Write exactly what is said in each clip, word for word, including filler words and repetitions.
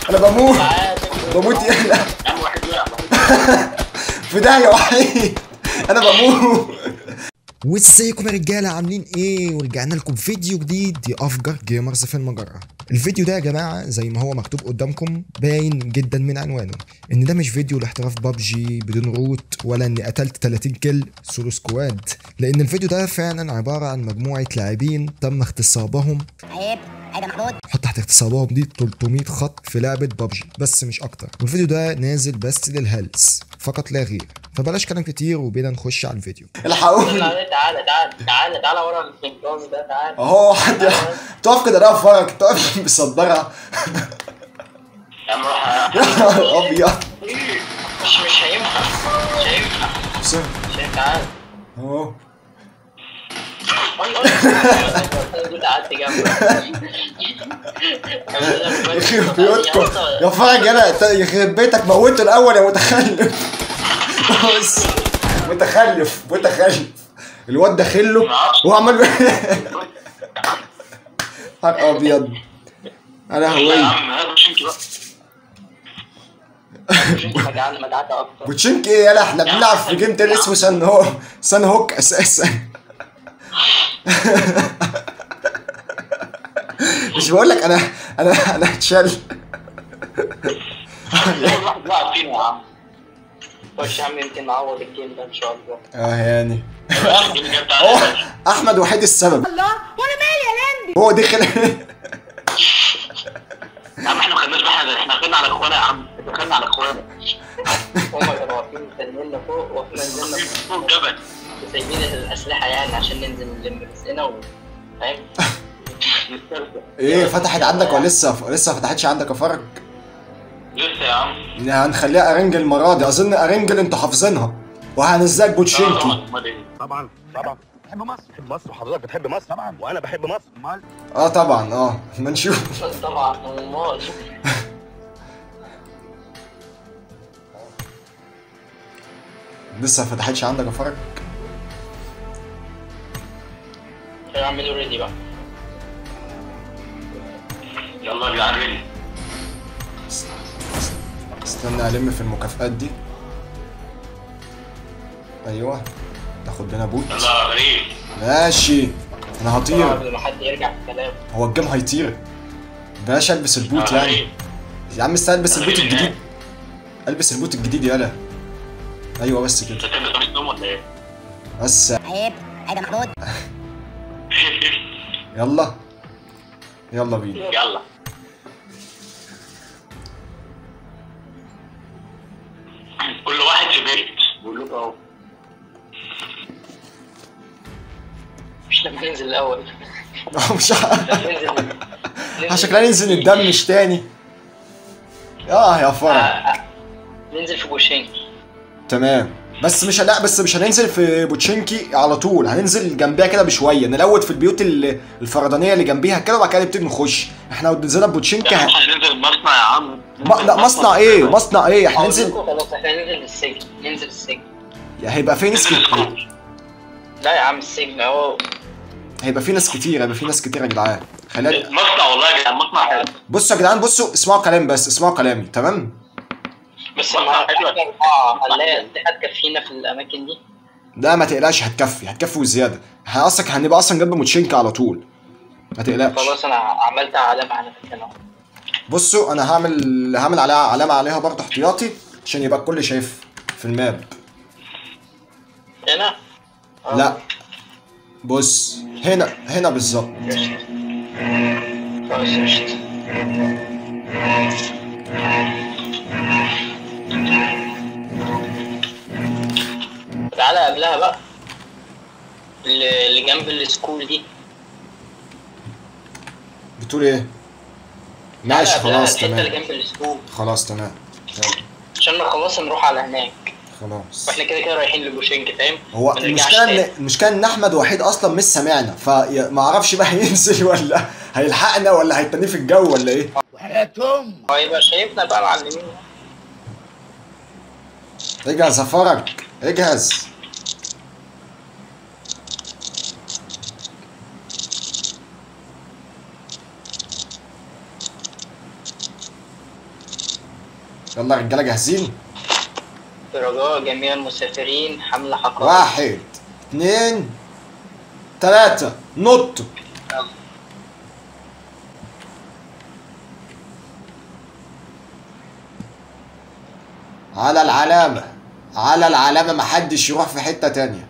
انا بموت بموت يلا في داهيه وحيد انا بموت. وازيكم يا رجاله عاملين ايه؟ ورجعنا لكم فيديو جديد دي افجر جيمرز في المجره. الفيديو ده يا جماعه زي ما هو مكتوب قدامكم باين جدا من عنوانه ان ده مش فيديو لاحتراف بابجي بدون روت ولا اني قتلت تلاتين كيل سولو سكواد، لان الفيديو ده فعلا عباره عن مجموعه لاعبين تم اغتصابهم. عيب عيب يا محمود. حط تحت اغتصابهم دي تلتمية خط في لعبه بابجي بس مش اكتر، والفيديو ده نازل بس للهلس فقط لا غير، فبلاش كلام كتير وبينا نخش على الفيديو. الحقوني تعالى تعالى تعالى تعالى ورا الفنجان ده تعالى اهو حد تقف كده انا افرج تقف بصدرها يا عم روح ابيض مش مش هينفع مش هينفع مش هينفع تعالى اهو قلت قعدت جنبك يخرب بيوتكم يا فرج انا يخرب بيتك موته الاول يا متخلف. بص متخلف متخلف الواد داخل له وهو عمال حق ابيض انا هوي بوتشينك ايه يالا؟ احنا بنلعب في جيم تاني اسمه سان هو سان هوك اساسا. مش بقول لك انا انا انا اتشل. خش يا عم يمكن نعوض الجيم ده ان شاء الله. اه يعني احمد وحيد السبب. الله وانا مالي يا لندي. هو دخل يا عم احنا ما خدناش بحاجه، احنا خدنا على اخوانا يا عم، دخلنا على اخوانا. هما كانوا واقفين مستنينا فوق واحنا نزلنا فوق الجبل سايبين الاسلحه يعني عشان ننزل نلم رزقنا و فاهم. ايه فتحت عندك ولا لسه لسه ما فتحتش عندك يا فرج؟ لسه يا عم. هنخليها ارنجل المره دي، اظن ارنجل انتوا حافظينها وهنزلك بوتشينكي. طبعا طبعا بحب مصر بحب مصر وحضرتك بتحب مصر طبعا وانا بحب مصر. امال اه طبعا اه ما نشوف. طبعا امال لسه ما فتحتش عندك يا فرج؟ اعملوا ريدي بقى. يلا يا جدعان ريدي. استنى الم في المكافآت دي. ايوه تاخد لنا بوت. يلا يا غريب. ماشي انا هطير قبل ما حد يرجع في كلامه. هو الجيم هيطير. بلاش البس البوت يعني يا عم. استنى البس البوت الجديد. البس البوت الجديد يالا. ايوه بس كده. انت بتلبس قميص نوم ولا ايه؟ بس عيب عيب يا محمود. يلا يلا بينا. يلا كل واحد في بيت بقول لكم اهو. مش لما ننزل الاول. مش شكلنا ننزل ندمش تاني. اه يا فرج ننزل في بوشينكي. تمام بس مش لا بس مش هننزل في بوتشينكي على طول، هننزل جنبيها كده بشويه، نلوت في البيوت الفردانيه اللي جنبيها كده وبعد كده نبتدي نخش. احنا لو نزلنا بوتشينكي ه... هننزل المصنع يا عم. ما... لا مصنع ايه مصنع ايه احنا ننزل. خلاص احنا هننزل السجن ننزل السجن. هيبقى في ناس كتير. لا يا عم السجن اهو. هيبقى في ناس كتير هيبقى في ناس كتير يا جدعان. خلينا مصنع والله يا جدعان مصنع حلو. بصوا يا جدعان بصوا اسمعوا كلام بس اسمعوا كلامي تمام. بس ما هنلاقي هتكفينا في الاماكن دي. لا ما تقلقش هتكفي هتكفي وزياده. احنا اصلا هنبقى اصلا جنب موتشينكي على طول ما تقلقش. خلاص انا عملت علامه على فكره. بصوا انا هعمل هعمل عليها علامه عليها برضه احتياطي عشان يبقى الكل شايف في الماب. هنا؟ لا بص هنا هنا بالظبط. تعالى قبلها بقى اللي جنب السكول دي. بتقول ايه؟ ماشي خلاص تمام. اللي جنب السكول خلاص تمام يلا عشان نخلص نروح على هناك. خلاص واحنا كده كده رايحين لبوشينكي فاهم. هو المشكله ان المشكله ان احمد وحيد اصلا مش سامعنا فما اعرفش بقى هينزل ولا هيلحقنا ولا هيتنيه في الجو ولا ايه. وحياتهم هو يبقى شايفنا بقى معلمين. اجهز يا فرج اجهز. يلا يا رجاله جاهزين؟ برجاء جميع المسافرين حمل حقائب. واحد اتنين تلاتة نط. على العلامة، على العلامة، محدش يروح في حتة تانية.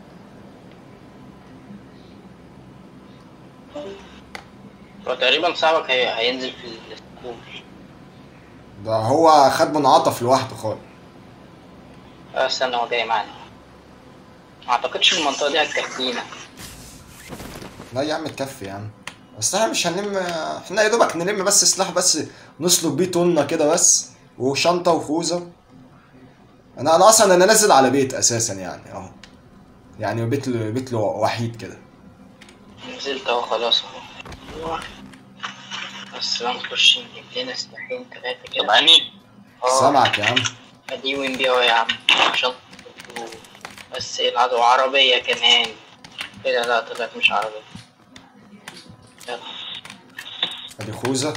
هو تقريبا صاحبك هي... هينزل في الاسبوع. ده هو خد منعطف لوحده خالص. اه استنى هو جاي معانا. ما اعتقدش المنطقة دي هتكفينا. لا يا عم تكفي يا عم، بس احنا مش هنلم، احنا يا دوبك نلم بس سلاح بس نسلك بيه طنة كده بس، وشنطة وخوذة. انا انا اصلا انا نازل على بيت اساسا يعني اهو، يعني بيت بيت وحيد كده. نزلت اهو خلاص اهو. بس بقى نخش نجيب لنا سلاحين تلاتة كده. سامعني؟ سامعك يا عم. ادي وين بيه اهو يا عم. شنطة بس العدو عربية كمان. ايه ده؟ لا طلعت مش عربية. يلا. ادي خوذة.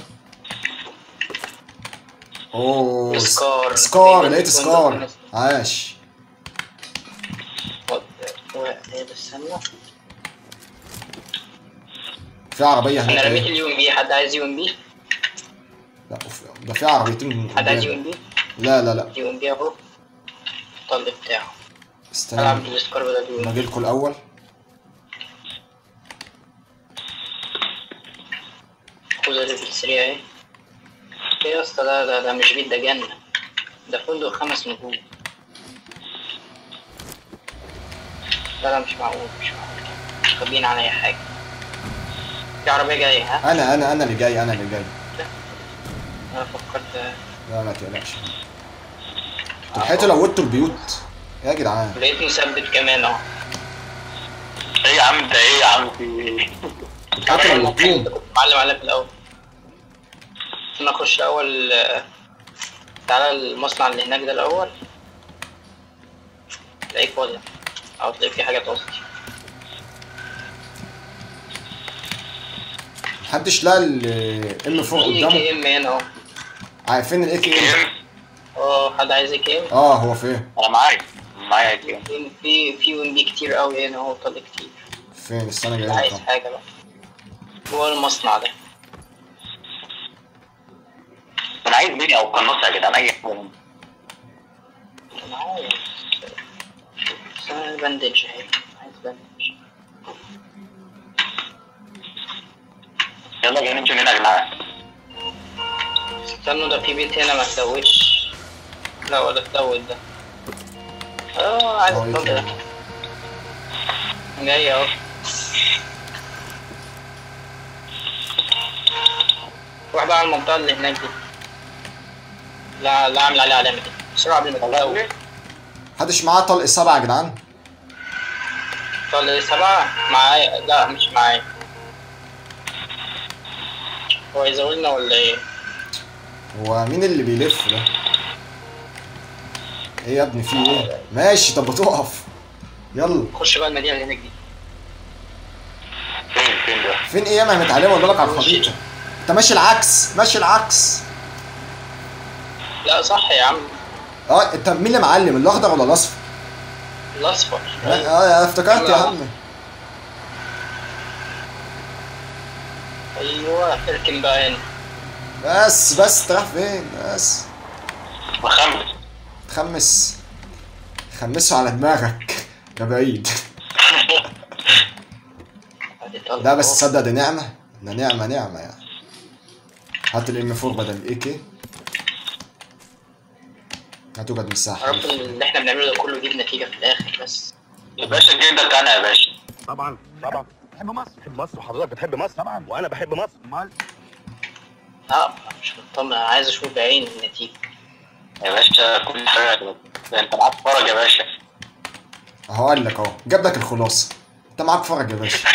اوه سكار. سكار، لقيت سكار. عاش. ايه بس استنى. في عربية هناك. انا رميت اليوم بي. حد عايز يوم بي؟ لا ده في عربيتين. حد عايز يوم بي؟ لا لا لا. يوم بي اهو. الطلق بتاعه. استنى العب بالسكار بدل اليوم. ما اجيلكوا الاول. خوذة ليفل سريع اهي. ايه يا اسطى؟ ده ده ده مش بيت، ده جنة. ده فندق خمس نجوم. لا لا مش معقول، مش معقول. مش خابين على اي حاجة. في عربية جاية ها؟ انا انا انا اللي جاي، انا اللي جاي. انا فكرت. لا ما تقلقش. تلحقتوا لو ودتوا البيوت يا جدعان. لقيت مثبت كمان اهو. ايه يا عم ده ايه يا عم في ايه؟ تلحقتوا لو ودتوهم. كنت معلم عليها في الاول. انا اخش اول. تعالى المصنع اللي هناك ده الاول. تلاقيه فاضي او تلاقي فيه حاجات قصدي. محدش لقى الام فوق في قدامه. كي ام هنا اهو. عارفين الاي كي ام؟ اه حد عايز اي كي ام؟ اه هو فين؟ انا معايا معايا كده. في في في وين بي كتير قوي هنا اهو. طلع كتير. فين؟ استنى جاي عايز لك. حاجة بقى. جوه المصنع ده. انا عايز ميني او قناص يا جدعان، اي حاجه. انا عايز. بس انا باندج اهي. عايز باندج. يلا جاي نمشي من هنا يا جدعان. استنوا ده في بيت هنا ما تلوتش. لا ولا تلوت ده. اه عايز الطلق ده. جاي اهو. روح بقى على المنطقة اللي هناك دي. لا لا اعمل عليها علامة دي بسرعة قبل ما تتلوت. محدش معاه طلق سبعة يا جدعان؟ طلق سبعة معايا. لا مش معايا. هو يزولنا ولا ايه؟ هو مين اللي بيلف ده؟ ايه يا ابني في ايه؟ ماشي طب بتقف. يلا خش بقى المدينة اللي هناك دي. فين فين ده؟ فين ايه؟ انا متعلم اقول لك على الخريطة. انت ماشي العكس، ماشي العكس. لا صح يا عم. اه انت مين اللي معلم؟ الاخضر ولا الاصفر؟ الاصفر. اه افتكرت يا عم. ايوه اركن بقى هنا. بس بس تروح فين بس؟ بخمس. تخمس. خمسه على دماغك يا بعيد. لا بس تصدق ده نعمة، ده نعمة نعمة يعني. هات الام اربعة بدل الاي كي. هتوجد مساحة. يا رب اللي احنا بنعمله ده كله يجيب نتيجة في الآخر بس. يا باشا الجيم ده بتاعنا يا باشا. طبعا طبعا بحب مصر، بحب مصر، وحضرتك بتحب مصر طبعا، وانا بحب مصر. امال لا مش مطمن، عايز اشوف بعيني النتيجة. يا باشا كل حاجه ده انت معاك فرج يا باشا. اهو قال لك اهو، جاب لك الخلاصة. انت معاك فرج يا باشا.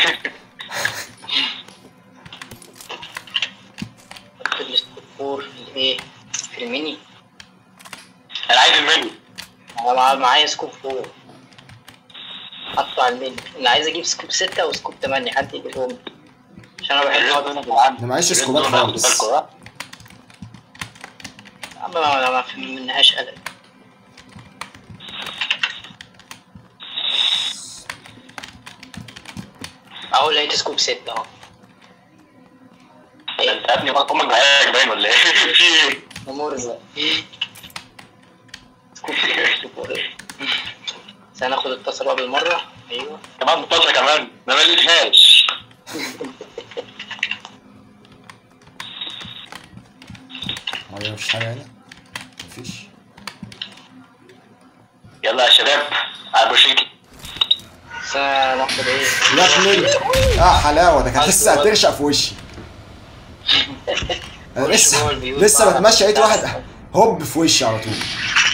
حط السكور في الايه؟ في الميني. انا عايز المنيو. انا معايا سكوب فور. حطه على الميني. انا عايز اجيب سكوب ستة وسكوب تمانية، حد يجيبهم لي. عشان انا بحب انا معيش سكوبات خالص. يا عم عم ما ما فهمناهاش قلق. اهو لقيت سكوب ستة اهو. انت يا ابني امك بهاك باين ولا ايه؟ في ايه؟ مرزق. سكوب ستة. هناخد الطاسه بقى بالمره. ايوه كمان الطاسه كمان ما مليتهاش. ايوه مفيش حاجه هنا مفيش. يلا يا شباب على بوشيكي. بس هناخد ايه؟ يا ابني اه حلاوه ده كانت لسه هترشق في وشي. انا لسه لسه بتمشى لقيت واحد هوب في وشي على طول.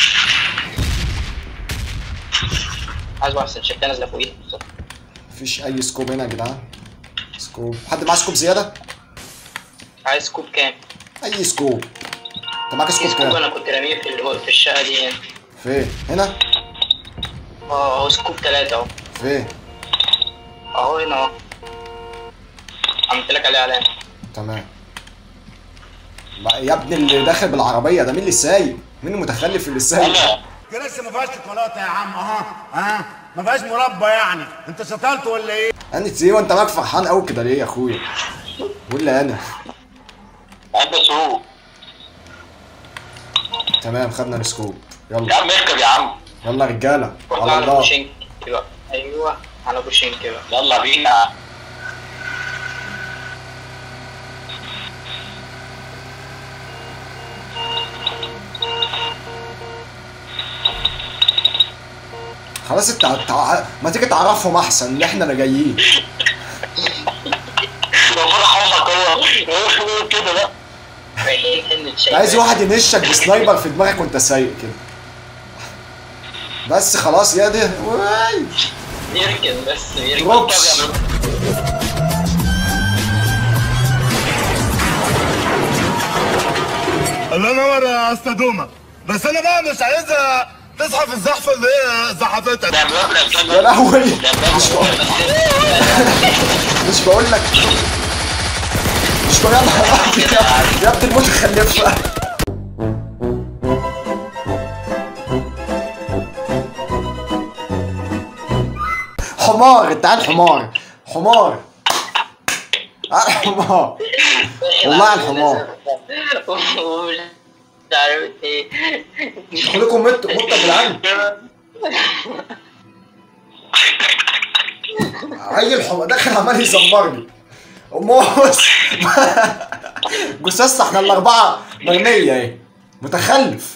عايز واحد شكلها نازله فوقيها بالظبط. مفيش اي سكوب هنا يا جدعان. سكوب حد معاه سكوب زياده؟ عايز سكوب كام؟ اي سكوب. انت معاك سكوب سكوب كام؟ انا كنت راميه في في الشقه دي يعني. فين؟ هنا؟ اه اهو سكوب ثلاثة اهو. فين؟ اهو هنا اهو. عملت لك عليه علامة. تمام. يا ابني اللي داخل بالعربية ده مين اللي سايق؟ مين المتخلف اللي سايق؟ دي لسه ما فيهاش شوكولاته يا عم اها ها ما فيهاش مربى يعني انت شطلت ولا ايه؟ انت زي وانت معاك فرحان قوي كده ليه يا اخويا؟ ولا انا؟ عند سوق. تمام خدنا السكوب. يا يلا عم اركب يا عم. يلا يا رجالة على على الله. بوشينك بقى. ايوه على بوشينك بقى. يلا بينا. خلاص انت تع... ما تيجي تعرفهم احسن اللي احنا اللي جايين. فرح امك هو كده بقى. رايحين حنة شاي. عايز واحد ينشك بسنايبر في دماغك وانت سايق كده. بس خلاص يا دي واي يركن بس يركن. روبس. الله ينور يا استاذ دوما بس انا بقى مش عايزها تصحى في الزحفه اللي هي زحفتها. يا لهوي مش بقول مش بقول لك مش بقول لك يا ابني المتخلفه. حمار انت عارف حمار حمار حمار والله على الحمار. مش عارف ايه. خليكم مت مت بالعين. عيل حمار داخل عمال يزمرني. موس جثث احنا الاربعه مرميه اهي. متخلف.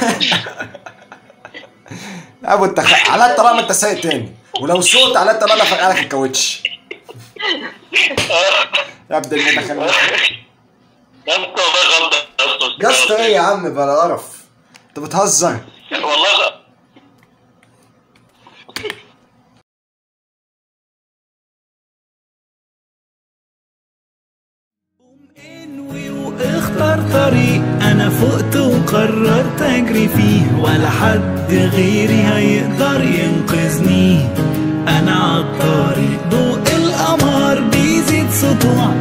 يا ابو التخ على الطلاق ما انت سايق تاني ولو صوت على الطلاق انا فرقع لك الكاوتش. يا ابن المتخلف. يا اسطى والله غلطه يا اسطى ايه يا عم بلا قرف انت بتهزر والله. اختار طريق انا فقت وقررت اجري فيه ولا حد غيري هيقدر ينقذني. انا عالطريق ضوء القمر بيزيد سطوع